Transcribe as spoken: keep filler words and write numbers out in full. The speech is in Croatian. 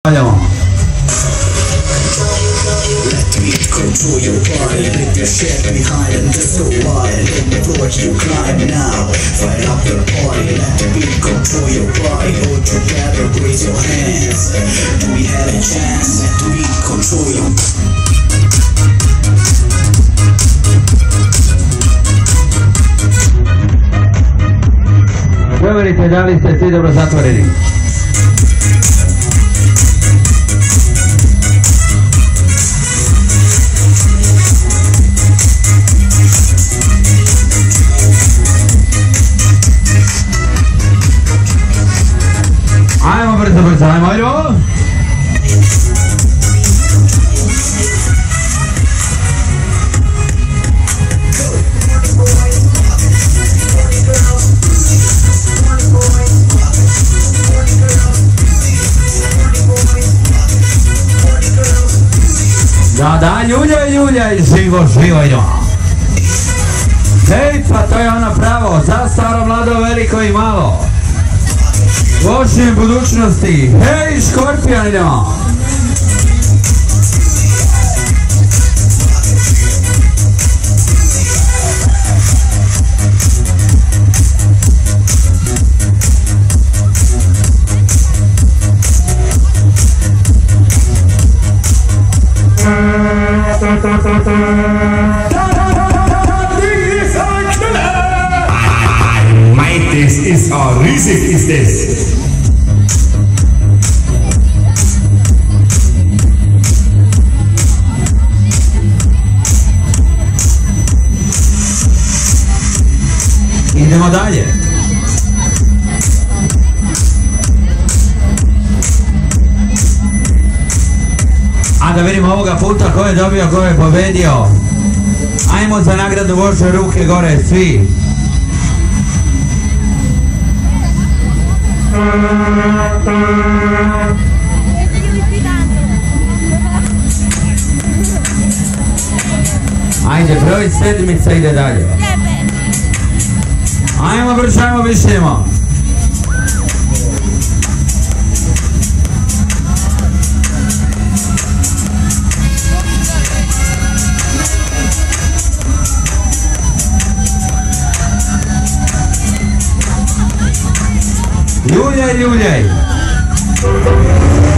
Idemo. Control your body, lift your shit behind and just go wild. Hit the floor, you climb now. Fight up your party, let the beat control your body. Hold together, raise your hands. Do we have a chance? Let the beat control your Provjerite da li ste svi dobro zatvoreni. Ajmo brzo, brzo, ajmo, ajmo! Da, da, ljuljaj, ljuljaj, živo, živo, idemo! Hej, pa to je ono pravo, za staro, mlado, veliko i malo! Lošije budućnosti, hej, škorpija, idemo! Das ist auch riesig, ist das. Idemo dalje. A da vidimo ovoga puta ko je dobio, ko je pobedio. Ajmo za nagradu voše ruke gore, svi. Ajde, broj sedmica ide dalje. Ajmo brzo, ajmo više imamo. Ljuljaj, ljuljaj.